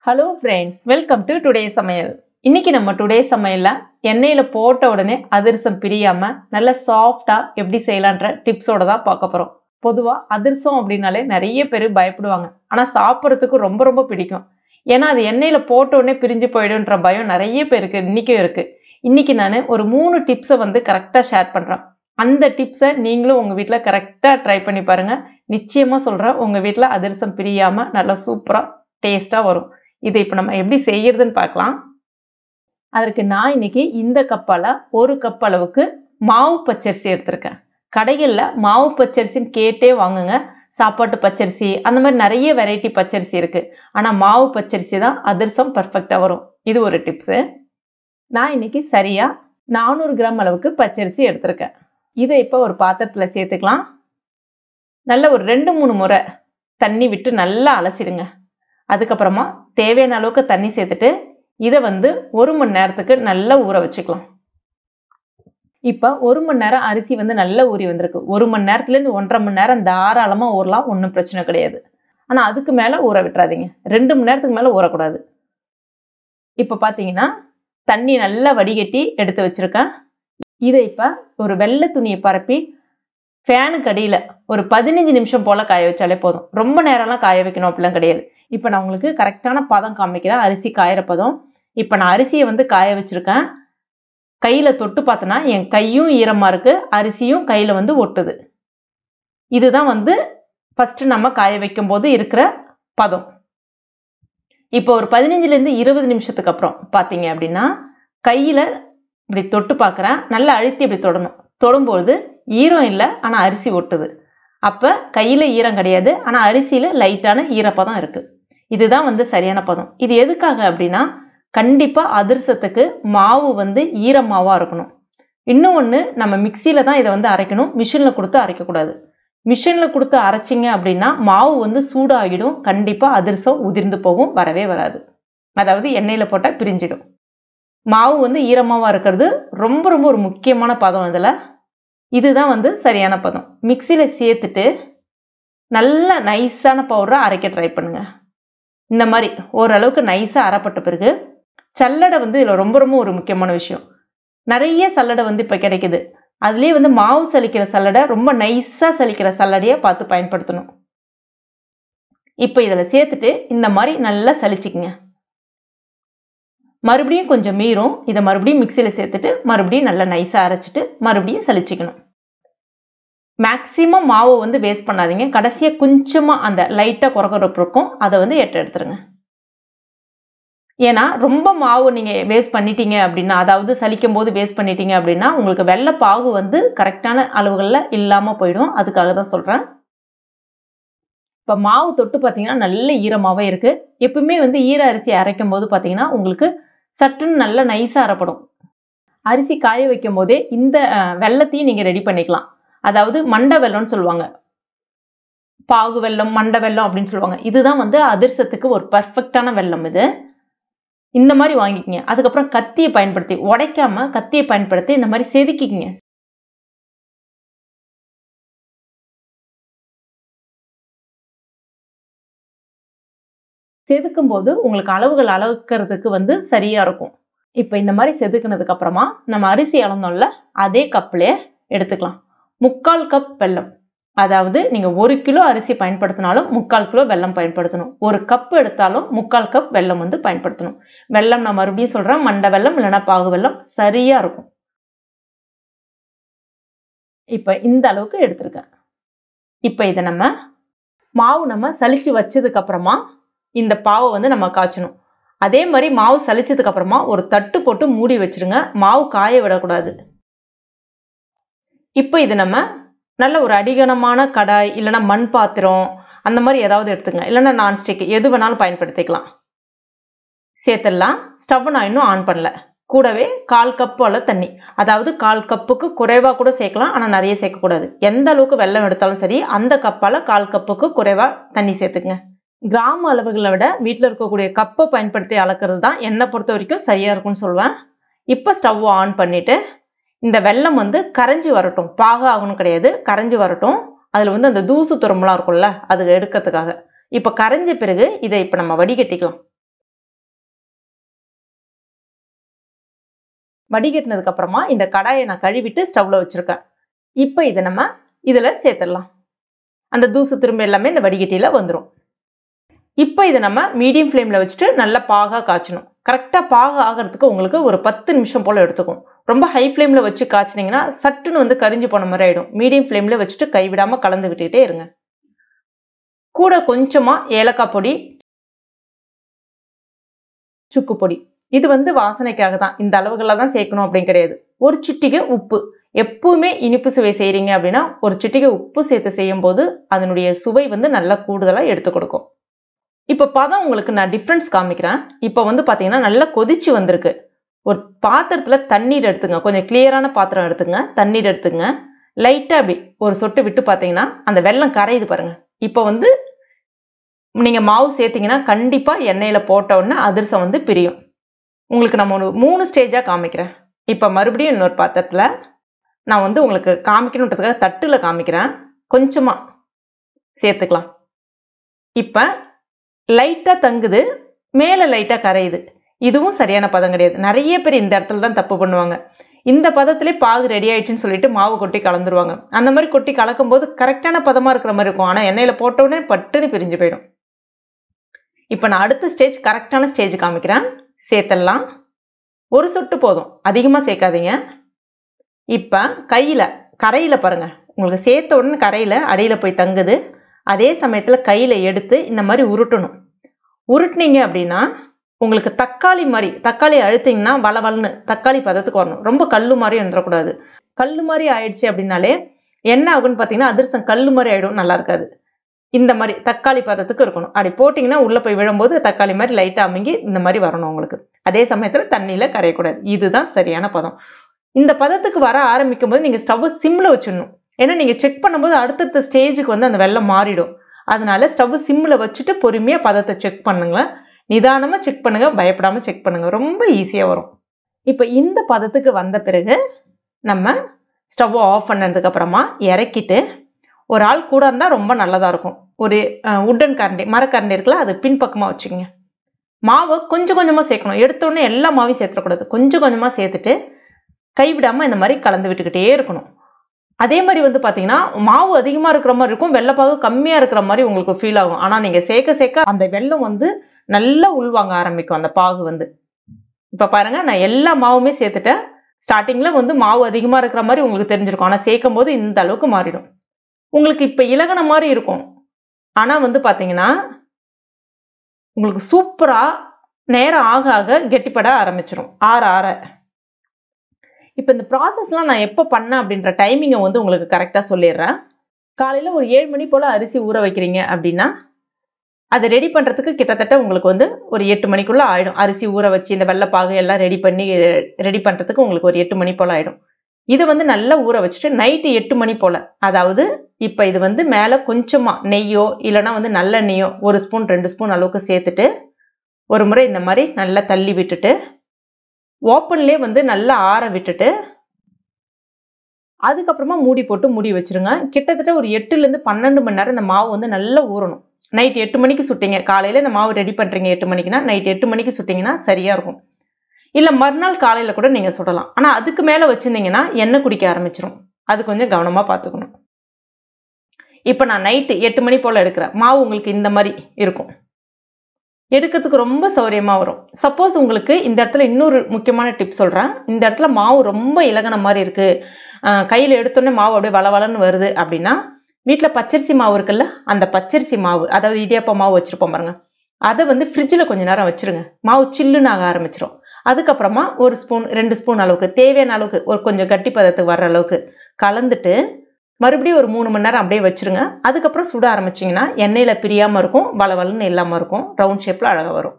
Hello friends, welcome to today சமையல். இன்னைக்கு நம்ம டுடே சமையல்ல எண்ணெயில் போட்ட உடனே அதிரசம் பிரியாம நல்ல சாஃப்டா எப்படி செய்யலான்ற டிப்ஸோட தான் பார்க்க போறோம். பொதுவா அதிரசம் அப்படின்னாலே நிறைய பேர் பயப்படுவாங்க. ஆனா சாப்பிட்றதுக்கு ரொம்ப ரொம்ப பிடிக்கும். ஏன்னா அது எண்ணெயில போட்ட உடனே பிரிஞ்சு போயிடுன்ற பயம் நிறைய பேருக்கு இன்னைக்கும் இருக்கு. இன்னைக்கு நான் ஒரு 3 டிப்ஸை கரெக்டா ஷேர் பண்றேன். அந்த டிப்ஸை நீங்களும் உங்க வீட்டுல கரெக்டா ட்ரை பண்ணி பாருங்க. நிச்சயமா சொல்றேன், உங்க வீட்டுல அதிரசம் பிரியாம நல்லா சூப்பரா டேஸ்டா வரும். இதை இப்போ நம்ம எப்படி செய்யறதுன்னு பார்க்கலாம். அதற்கு நான் இன்னைக்கு இந்த கப்பால 1 கப் அளவுக்கு மாவு பச்சரிசி எடுத்திருக்கேன். கடைகளில் மாவு பச்சரிசின்னு கேட்டே வாங்குங்க. சாப்பாட்டு பச்சரிசி அந்த மாதிரி நிறைய வெரைட்டி பச்சரிசி இருக்கு. ஆனால் மாவு பச்சரிசி தான் அதிரசம் பர்ஃபெக்டா வரும். இது ஒரு டிப்ஸு. நான் இன்னைக்கு சரியா 400 கிராம் அளவுக்கு பச்சரிசி எடுத்திருக்கேன். இதை இப்போ ஒரு பாத்திரத்துல சேர்த்துக்கலாம். நல்ல ஒரு 2-3 முறை தண்ணி விட்டு நல்லா அலசிடுங்க. அதுக்கப்புறமா தேவையான அளவுக்கு தண்ணி சேர்த்துட்டு இதை 1 மணி நேரத்துக்கு நல்லா ஊற வச்சுக்கலாம். இப்போ 1 மணி நேரம் அரிசி நல்லா ஊறி வந்திருக்கு. 1 மணி நேரத்துலேருந்து 1.5 மணி நேரம் தாராளமா ஊறலாம், ஒன்றும் பிரச்சனை கிடையாது. ஆனால் அதுக்கு மேலே ஊற விட்டுறாதீங்க. 2 மணி நேரத்துக்கு மேலே ஊறக்கூடாது. இப்போ பார்த்தீங்கன்னா தண்ணி நல்லா வடிகட்டி எடுத்து வச்சிருக்கேன். இதை இப்போ ஒரு வெள்ளை துணியை பரப்பி ஃபேனுக்கு அடியில் ஒரு 15 நிமிஷம் போல காய வச்சாலே போதும். ரொம்ப நேரம்லாம் காய வைக்கணும் அப்படிலாம் கிடையாது. இப்போ நான் உங்களுக்கு கரெக்டான பதம் காமிக்கிறேன், அரிசி காயிற பதம். இப்போ நான் அரிசியை காய வச்சிருக்கேன். கையில் தொட்டு பார்த்தோன்னா என் கையும் ஈரமாக இருக்கு, அரிசியும் கையில் ஒட்டுது. இதுதான் ஃபர்ஸ்ட் நம்ம காய வைக்கும் போது இருக்கிற பதம். இப்போ ஒரு 15லேருந்து 20 நிமிஷத்துக்கு அப்புறம் பார்த்தீங்க அப்படின்னா கையில் இப்படி தொட்டு பார்க்குறேன். நல்லா அழுத்தி இப்படி தொடணும். தொடும்போது ஈரம் இல்லை, ஆனால் அரிசி ஒட்டுது. அப்போ கையில் ஈரம் கிடையாது, ஆனால் அரிசியில் லைட்டான ஈரப்பதம் இருக்குது. இதுதான் சரியான பதம். இது எதுக்காக அப்படின்னா கண்டிப்பாக அதிரசத்துக்கு மாவு ஈரமாவாக இருக்கணும். இன்னொன்று, நம்ம மிக்சியில் தான் இதை அரைக்கணும், மிஷினில் கொடுத்து அரைக்கக்கூடாது. மிஷினில் கொடுத்து அரைச்சிங்க அப்படின்னா மாவு சூடாகிடும். கண்டிப்பாக அதிரசம் உதிர்ந்து போகும், வரவே வராது. அதாவது எண்ணெயில் போட்டால் பிரிஞ்சிடும். மாவு ஈரமாவாக இருக்கிறது ரொம்ப ரொம்ப ஒரு முக்கியமான பதம். இதில் இதுதான் சரியான பதம். மிக்சியில் சேர்த்துட்டு நல்ல நைஸான பவுடரை அரைக்க ட்ரை பண்ணுங்க. இந்த மாதிரி ஓரளவுக்கு நைஸாக அரைப்பட்ட பிறகு சல்லடை இதில் ரொம்ப ரொம்ப ஒரு முக்கியமான விஷயம். நிறைய சல்லடை இப்போ கிடைக்குது. அதுலேயே மாவு சலிக்கிற சல்லடை, ரொம்ப நைஸாக சலிக்கிற சல்லடையை பார்த்து பயன்படுத்தணும். இப்போ இதில் சேர்த்துட்டு இந்த மாதிரி நல்லா சலிச்சுக்குங்க. மறுபடியும் கொஞ்சம் மீறும். இதை மறுபடியும் மிக்சியில் சேர்த்துட்டு மறுபடியும் நல்லா நைஸாக அரைச்சிட்டு மறுபடியும் சலிச்சுக்கணும். மேக்சிமம் மாவு வேஸ்ட் பண்ணாதீங்க. கடைசியாக கொஞ்சமாக அந்த லைட்டாக குறகுறப்பு இருக்கும், அதை எடுத்துருங்க. ஏன்னா ரொம்ப மாவு நீங்கள் வேஸ்ட் பண்ணிட்டீங்க அப்படின்னா, அதாவது சலிக்கும் போது வேஸ்ட் பண்ணிட்டீங்க அப்படின்னா உங்களுக்கு வெள்ளை பாகு கரெக்டான அளவுகளில் இல்லாமல் போயிடும். அதுக்காக தான் சொல்கிறேன். இப்போ மாவு தொட்டு பார்த்தீங்கன்னா நல்ல ஈரமாகவே இருக்குது. எப்பவுமே ஈர அரிசி அரைக்கும் போது பார்த்தீங்கன்னா உங்களுக்கு சட்டுன்னு நல்ல நைஸாக அரைப்படும். அரிசி காய வைக்கும் போதே இந்த வெள்ளத்தையும் நீங்கள் ரெடி பண்ணிக்கலாம். அதாவது மண்டை வெல்லம்னு சொல்லுவாங்க, பாகு வெல்லம், மண்டை வெல்லம் அப்படின்னு சொல்லுவாங்க. இதுதான் அதிரசத்துக்கு ஒரு பர்ஃபெக்டான வெல்லம். இது இந்த மாதிரி வாங்கிக்கிங்க. அதுக்கப்புறம் கத்தியை பயன்படுத்தி, உடைக்காம கத்தியை பயன்படுத்தி இந்த மாதிரி செதுக்கிக்கிங்க. செதுக்கும் போது உங்களுக்கு அளவுகள் அளக்கிறதுக்கு சரியா இருக்கும். இப்போ இந்த மாதிரி செதுக்குனதுக்கு அப்புறமா நம்ம அரிசி அளந்தோம்ல, அதே கப்லேயே எடுத்துக்கலாம். 3/4 கப் வெல்லம். அதாவது நீங்க 1 கிலோ அரிசி பயன்படுத்தினாலும் 3/4 கிலோ வெல்லம் பயன்படுத்தணும். 1 கப் எடுத்தாலும் 3/4 கப் வெல்லம் பயன்படுத்தணும். வெல்லம் நான் மறுபடியும் சொல்றேன், மண்டை வெல்லம் இல்லைன்னா பாகு வெல்லம் சரியா இருக்கும். இப்ப இந்த அளவுக்கு எடுத்திருக்கேன். இப்ப இதை மாவு சலிச்சு வச்சதுக்கு அப்புறமா இந்த பாவை நம்ம காய்ச்சணும். அதே மாதிரி மாவு சலிச்சதுக்கு அப்புறமா ஒரு தட்டு போட்டு மூடி வச்சிருங்க. மாவு காய விடக்கூடாது. இப்போ இது நல்ல ஒரு அடிகனமான கடாய் இல்லைன்னா மண் பாத்திரம் அந்த மாதிரி ஏதாவது எடுத்துங்க, இல்லைன்னா நான்ஸ்டிக் எது வேணாலும் பயன்படுத்திக்கலாம். சேர்த்துடலாம். ஸ்டவ் நான் இன்னும் ஆன் பண்ணல. கூடவே 1/4 கப் போல தண்ணி, அதாவது 1/4 கப்புக்கு குறைவாக கூட சேர்க்கலாம், ஆனால் நிறைய சேர்க்கக்கூடாது. எந்த அளவுக்கு வெல்லம் எடுத்தாலும் சரி அந்த கப்பால் 1/4 கப்புக்கு குறைவாக தண்ணி சேர்த்துக்குங்க. கிராம அளவுகளை விட வீட்டில் இருக்கக்கூடிய கப்பை பயன்படுத்தி அளக்கிறது தான் என்னை பொறுத்த வரைக்கும் சரியா இருக்கும்னு சொல்லுவேன். இப்போ ஸ்டவ் ஆன் பண்ணிட்டு இந்த வெல்லம் கரைஞ்சி வரட்டும். பாக ஆகணும் கிடையாது, கரைஞ்சி வரட்டும். அதில் அந்த தூசு துரும்புலாம் இருக்கும்ல, அது எடுக்கிறதுக்காக. இப்போ கரைஞ்ச பிறகு இதை இப்போ நம்ம வடிகட்டிக்கலாம். வடிகட்டினதுக்கு அப்புறமா இந்த கடாயை நான் கழுவிட்டு ஸ்டவ்ல வச்சிருக்கேன். இப்போ இதை நம்ம இதுல சேர்த்துடலாம். அந்த தூசு திரும்ப எல்லாமே இந்த வடிகட்டியில வந்துடும். இப்போ இதை நம்ம மீடியம் ஃப்ளேம்ல வச்சுட்டு நல்லா பாகா காய்ச்சணும். கரெக்டா பாக ஆகிறதுக்கு உங்களுக்கு ஒரு 10 நிமிஷம் போல எடுத்துக்கும். ரொம்ப ஹை ஃப்ளேம்ல வச்சு காய்ச்சினீங்கன்னா சட்டுன்னு வந்து கரிஞ்சு போன மாதிரி ஆயிடும். மீடியம் ஃப்ளேம்ல வச்சுட்டு கைவிடாம கலந்து விட்டுட்டே இருங்க. கூட கொஞ்சமா ஏலக்காய் பொடி, சுக்கு பொடி, இது வந்து வாசனைக்காக தான். இந்த அளவுகளை தான் சேர்க்கணும் அப்படின்னு கிடையாது. ஒரு சிட்டிகை உப்பு. எப்பவுமே இனிப்பு சுவை செய்றீங்க அப்படின்னா ஒரு சிட்டிகை உப்பு சேர்த்து செய்யும் போது அதனுடைய சுவை வந்து நல்லா கூடுதலா எடுத்து கொடுக்கும். இப்ப பதம் உங்களுக்கு நான் டிஃபரன்ஸ் காமிக்கிறேன். இப்ப வந்து பாத்தீங்கன்னா நல்லா கொதிச்சு வந்திருக்கு. ஒரு பாத்திரத்துல தண்ணீர் எடுத்துங்க. கொஞ்சம் கிளியரான பாத்திரம் எடுத்துங்க. தண்ணீர் எடுத்துங்க. லைட்டா அப்படி ஒரு சொட்டு விட்டு பாத்தீங்கன்னா அந்த வெல்லம் கரையுது பாருங்க. இப்ப வந்து நீங்க மாவு சேர்த்தீங்கன்னா கண்டிப்பா எண்ணெயில போட்ட உடனே அதிரசம் வந்து பிரியும். உங்களுக்கு நம்ம ஒரு 3 ஸ்டேஜா காமிக்கிறேன். இப்ப மறுபடியும் இன்னொரு பாத்திரத்துல நான் வந்து உங்களுக்கு காமிக்கணுன்றதுக்காக தட்டுல காமிக்கிறேன். கொஞ்சமா சேர்த்துக்கலாம். இப்ப லைட்டா தங்குது, மேல லைட்டா கரையுது. இதுவும் சரியான பதம் கிடையாது. நிறைய பேர் இந்த இடத்துல தான் தப்பு பண்ணுவாங்க. இந்த பதத்திலே பாகு ரெடி ஆயிடுச்சுன்னு சொல்லிட்டு மாவு கொட்டி கலந்துருவாங்க. அந்த மாதிரி கொட்டி கலக்கும் போது கரெக்டான பதமா இருக்கிற மாதிரி இருக்கும். ஆனா எண்ணெயில போட்ட உடனே பட்டுன்னு பிரிஞ்சு போயிடும். இப்ப நான் அடுத்த ஸ்டேஜ் கரெக்டான ஸ்டேஜ் காமிக்கிறேன். சேர்த்தலாம். ஒரு சொட்டு போதும், அதிகமா சேர்க்காதீங்க. இப்ப கையில கரையில பாருங்க, உங்களுக்கு சேர்த்த உடனே கரையில அடியில போய் தங்குது. அதே சமயத்துல கையில எடுத்து இந்த மாதிரி உருட்டணும். உருட்டினீங்க அப்படின்னா உங்களுக்கு தக்காளி மாதிரி, தக்காளி அழுத்திங்கன்னா வளவல்னு தக்காளி பதத்துக்கு வரணும். ரொம்ப கல்லு மாதிரி வந்துடக்கூடாது. கல்லு மாதிரி ஆயிடுச்சு அப்படின்னாலே என்ன ஆகுன்னு பாத்தீங்கன்னா அதிரசம் கல்லு மாதிரி ஆயிடும், நல்லா இருக்காது. இந்த மாதிரி தக்காளி பதத்துக்கு இருக்கணும். அப்படி போட்டிங்கன்னா உள்ள போய் விழும்போது தக்காளி மாதிரி லைட்டா அமுங்கி இந்த மாதிரி வரணும் உங்களுக்கு. அதே சமயத்துல தண்ணியில கரையக்கூடாது. இதுதான் சரியான பதம். இந்த பதத்துக்கு வர ஆரம்பிக்கும் போது நீங்க ஸ்டவ் சிம்ல வச்சிடணும். ஏன்னா நீங்க செக் பண்ணும்போது அடுத்தடுத்த ஸ்டேஜுக்கு வந்து அந்த வெல்லம் மாறிடும். அதனால ஸ்டவ் சிம்ல வச்சுட்டு பொறுமையா பதத்தை செக் பண்ணுங்க. நிதானமா செக் பண்ணுங்க, பயப்படாம செக் பண்ணுங்க. ரொம்ப ஈஸியா வரும். இப்ப இந்த பதத்துக்கு வந்த பிறகு நம்ம ஸ்டவ் ஆஃப் பண்ணதுக்கு அப்புறமா இறக்கிட்டு, ஒரு ஆள் கூட இருந்தா ரொம்ப நல்லதா இருக்கும். ஒரு உட்டன் கரண்டி, மரக்கரண்டி இருக்குல்ல, அது பின்பக்கமா வச்சுக்கோங்க. மாவை கொஞ்சம் கொஞ்சமா சேர்க்கணும். எடுத்த உடனே எல்லா மாவையும் சேர்த்துடக்கூடாது. கொஞ்சம் கொஞ்சமா சேர்த்துட்டு கைவிடாம இந்த மாதிரி கலந்து விட்டுக்கிட்டே இருக்கணும். அதே மாதிரி வந்து பாத்தீங்கன்னா மாவு அதிகமா இருக்கிற மாதிரி இருக்கும், வெள்ளப்பாகு கம்மியா இருக்கிற மாதிரி உங்களுக்கு ஃபீல் ஆகும். ஆனா நீங்க சேர்க்க சேர்க்க அந்த வெல்லம் வந்து நல்லா உள்வாங்க ஆரம்பிக்கும் அந்த பாகு வந்து. இப்ப பாருங்க, நான் எல்லா மாவுமே சேர்த்துட்டேன். ஸ்டார்டிங்ல வந்து மாவு அதிகமா இருக்கிற மாதிரி உங்களுக்கு தெரிஞ்சிருக்கும். ஆனா சேர்க்கும் போது இந்த அளவுக்கு மாறிடும். உங்களுக்கு இப்ப இலகுன மாதிரி இருக்கும். ஆனா வந்து பாத்தீங்கன்னா உங்களுக்கு சூப்பரா நேரம் ஆக ஆக கெட்டிப்பட ஆரம்பிச்சிடும். ஆற ஆற. இப்ப இந்த ப்ராசஸ்லாம் நான் எப்ப பண்ணேன் அப்படின்ற டைமிங்கை வந்து உங்களுக்கு கரெக்டா சொல்லிடுறேன். காலையில ஒரு 7 மணி போல அரிசி ஊற வைக்கிறீங்க அப்படின்னா அதை ரெடி பண்றதுக்கு கிட்டத்தட்ட உங்களுக்கு வந்து ஒரு 8 மணிக்குள்ள ஆயிடும். அரிசி ஊற வச்சு இந்த வெள்ளைப்பாகு எல்லாம் ரெடி பண்றதுக்கு உங்களுக்கு ஒரு 8 மணி போல ஆயிடும். இது வந்து நல்லா ஊற வச்சுட்டு நைட்டு 8 மணி போல, அதாவது இப்ப இது வந்து மேல கொஞ்சமா நெய்யோ இல்லைன்னா வந்து நல்லெண்ணெய்யோ 1 ஸ்பூன் 2 ஸ்பூன் அளவுக்கு சேர்த்துட்டு ஒரு முறை இந்த மாதிரி நல்லா தள்ளி விட்டுட்டு ஓப்பன்லேயே வந்து நல்லா ஆற விட்டுட்டு அதுக்கப்புறமா மூடி போட்டு மூடி வச்சிருங்க. கிட்டத்தட்ட ஒரு 8ல இருந்து 12 மணி நேரம் இந்த மாவு வந்து நல்லா ஊறணும். நைட் 8 மணிக்கு சுட்டீங்க, காலையில இந்த மாவு ரெடி பண்றீங்க 8 மணிக்குன்னா நைட் 8 மணிக்கு சுட்டீங்கன்னா சரியா இருக்கும். இல்ல மறுநாள் காலையில கூட நீங்க சுடலாம். ஆனா அதுக்கு மேல வச்சிருந்தீங்கன்னா எண்ணெய் குடிக்க ஆரம்பிச்சிடும். அது கொஞ்சம் கவனமா பார்த்துக்கணும். இப்ப நான் நைட்டு 8 மணி போல எடுக்கிறேன். மாவு உங்களுக்கு இந்த மாதிரி இருக்கும். எடுக்கிறதுக்கு ரொம்ப சௌரியமா வரும். சப்போஸ் உங்களுக்கு இந்த இடத்துல இன்னொரு முக்கியமான டிப் சொல்றேன். இந்த இடத்துல மாவு ரொம்ப இலகுன மாதிரி இருக்கு, கையில எடுத்தோடனே மாவு அப்படியே வளவளன்னு வருது அப்படின்னா வீட்டுல பச்சரிசி மாவு இருக்குல்ல, அந்த பச்சரிசி மாவு, அதாவது இடியாப்ப மாவு வச்சிருப்போம் பாருங்க, அதை வந்து ஃப்ரிட்ஜில் கொஞ்ச நேரம் வச்சிருங்க. மாவு சில்லுன்னு ஆக ஆரம்பிச்சிடும். அதுக்கப்புறமா 1 ஸ்பூன் 2 ஸ்பூன் அளவுக்கு தேவையான அளவுக்கு ஒரு கொஞ்சம் கட்டி பதத்துக்கு வர்ற அளவுக்கு கலந்துட்டு மறுபடியும் ஒரு 3 மணி நேரம் அப்படியே வச்சிருங்க. அதுக்கப்புறம் சுட ஆரம்பிச்சிங்கன்னா எண்ணெயில பிரியாம இருக்கும், வளவலன்னு இல்லாம இருக்கும், ரவுண்ட் ஷேப்ல அழகா வரும்.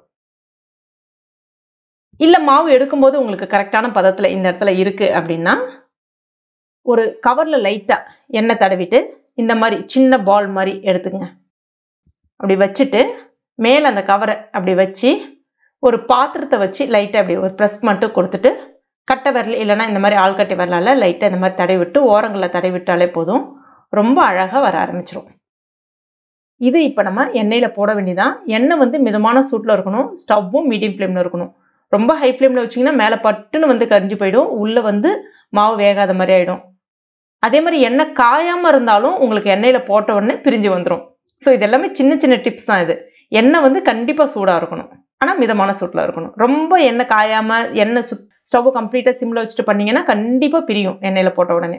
இல்ல மாவு எடுக்கும்போது உங்களுக்கு கரெக்டான பதத்துல இந்த இடத்துல இருக்கு அப்படின்னா ஒரு கவர்ல லைட்டா எண்ணெய் தடவிட்டு இந்த மாதிரி சின்ன பால் மாதிரி எடுத்துங்க. அப்படி வச்சுட்டு மேல அந்த கவரை அப்படி வச்சு ஒரு பாத்திரத்தை வச்சு லைட்டா அப்படி ஒரு ப்ரெஸ் மட்டும் கொடுத்துட்டு கட்டை விரல் இல்லைன்னா இந்த மாதிரி ஆள்கட்டை விரலால லைட்டா இந்த மாதிரி தடவி விட்டு ஓரங்களை தடவி விட்டாலே போதும், ரொம்ப அழகா வர ஆரம்பிச்சிடும். இது இப்ப நம்ம எண்ணெயில போட வேண்டியதான். எண்ணெய் வந்து மிதமான சூட்ல இருக்கணும், ஸ்டவ்வும் மீடியம் ஃப்ளேம்ல இருக்கணும். ரொம்ப ஹை ஃப்ளேமில் வச்சிங்கன்னா மேலே பட்டுன்னு வந்து கரிஞ்சு போயிடும், உள்ளே வந்து மாவு வேகாத மாதிரி ஆகிடும். அதே மாதிரி எண்ணெய் காயாமல் இருந்தாலும் உங்களுக்கு எண்ணெயில் போட்ட உடனே பிரிஞ்சு வந்துடும். ஸோ இது எல்லாமே சின்ன சின்ன டிப்ஸ் தான் இது. எண்ணெய் வந்து கண்டிப்பாக சூடாக இருக்கணும், ஆனால் மிதமான சூட்டில் இருக்கணும். ரொம்ப எண்ணெய் காயாமல் எண்ணெய் ஸ்டவ் கம்ப்ளீட்டாக சிம்மில் வச்சுட்டு பண்ணிங்கன்னா கண்டிப்பாக பிரியும் எண்ணெயில் போட்ட உடனே.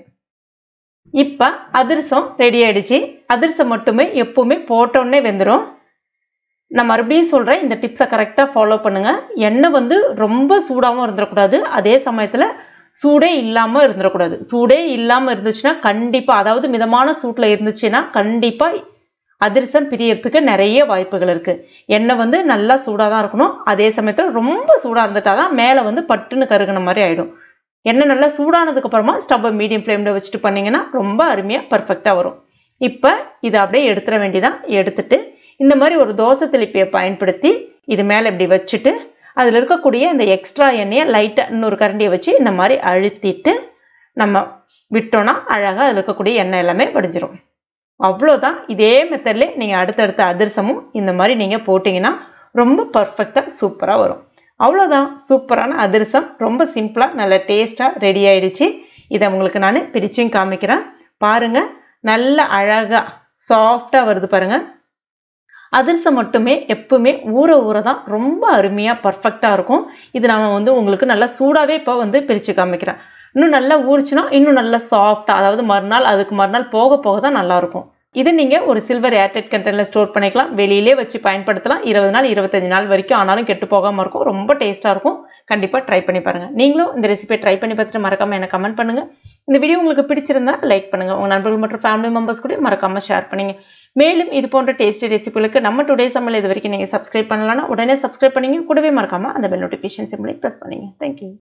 இப்போ அதிரசம் ரெடி ஆகிடுச்சு. அதிரசம் மட்டுமே எப்போவுமே போட்டோடனே வெந்துடும். நான் மறுபடியும் சொல்கிறேன், இந்த டிப்ஸை கரெக்டாக ஃபாலோ பண்ணுங்கள். எண்ணெய் வந்து ரொம்ப சூடாகவும் இருந்துடக்கூடாது, அதே சமயத்தில் சூடே இல்லாமல் இருந்துடக்கூடாது. சூடே இல்லாமல் இருந்துச்சுன்னா கண்டிப்பாக, அதாவது மிதமான சூட்டில் இருந்துச்சுன்னா கண்டிப்பாக அதிரசம் பிரியறதுக்கு நிறைய வாய்ப்புகள் இருக்குது. எண்ணெய் வந்து நல்லா சூடாக தான் இருக்கணும், அதே சமயத்தில் ரொம்ப சூடாக இருந்துட்டால் தான் மேலே வந்து பட்டுன்னு கருகுன மாதிரி ஆகிடும். எண்ணெய் நல்லா சூடானதுக்கப்புறமா ஸ்டவ்வை மீடியம் ஃப்ளேமில் வச்சுட்டு பண்ணிங்கன்னா ரொம்ப அருமையாக பர்ஃபெக்டாக வரும். இப்போ இதை அப்படியே எடுத்துட வேண்டியதான். எடுத்துட்டு இந்த மாதிரி ஒரு தோசை திருப்பியை பயன்படுத்தி இது மேலே இப்படி வச்சுட்டு அதில் இருக்கக்கூடிய இந்த எக்ஸ்ட்ரா எண்ணெயை லைட்டாக இன்னொரு கரண்டியை வச்சு இந்த மாதிரி அழுத்திட்டு நம்ம விட்டோன்னா அழகாக அதில் இருக்கக்கூடிய எண்ணெய் எல்லாமே வடிஞ்சிரும். அவ்வளோதான். இதே மெத்தட்லேயே நீங்கள் அடுத்தடுத்த அதிரசமும் இந்த மாதிரி நீங்கள் போட்டிங்கன்னா ரொம்ப பர்ஃபெக்டாக சூப்பராக வரும். அவ்வளோதான், சூப்பரான அதிரசம் ரொம்ப சிம்பிளாக நல்ல டேஸ்ட்டாக ரெடி ஆகிடுச்சு. இதை உங்களுக்கு நான் பிரிச்சும் காமிக்கிறேன் பாருங்கள். நல்ல அழகாக சாஃப்டாக வருது பாருங்கள். அதிரசம் மட்டுமே எப்பவுமே ஊற தான் ரொம்ப அருமையாக பர்ஃபெக்டாக இருக்கும். இது நம்ம வந்து உங்களுக்கு நல்லா சூடாகவே இப்போ வந்து பிரித்து காமிக்கிறேன். இன்னும் நல்லா ஊறிச்சுன்னா இன்னும் நல்லா சாஃப்டாக, அதாவது மறுநாள் அதுக்கு மறுநாள் போக போக தான் நல்லாயிருக்கும். இது நீங்கள் ஒரு சில்வர் ஏர்டைட் கண்டெய்னரில் ஸ்டோர் பண்ணிக்கலாம், வெளியிலே வச்சு பயன்படுத்தலாம். 20 நாள் 25 நாள் வரைக்கும் ஆனாலும் கெட்டு போகாமல் இருக்கும். ரொம்ப டேஸ்ட்டாக இருக்கும். கண்டிப்பாக ட்ரை பண்ணி பாருங்கள். நீங்களும் இந்த ரெசிபியை ட்ரை பண்ணி பார்த்துட்டு மறக்காமல் எனக்கு கமெண்ட் பண்ணுங்கள். இந்த வீடியோ உங்களுக்கு பிடிச்சிருந்தா லைக் பண்ணுங்கள், உங்கள் நண்பர்கள் மற்றும் ஃபேமிலி மெம்பர்ஸ் கூட மறக்காமல் ஷேர் பண்ணுங்கள். மேலும் இது போன்ற டேஸ்டி ரெசிபிகளுக்கு நம்ம டுடே சமையல் இது வரைக்கும் நீங்கள் சப்ஸ்கிரைப் பண்ணலாம்னா உடனே சப்ஸ்கிரைப் பண்ணிங்க. கூடவே மறக்காமல் அந்த பெல் நோட்டிஃபிகேஷன் சிம்பிளை ப்ரெஸ் பண்ணிங்க. தேங்க்யூ.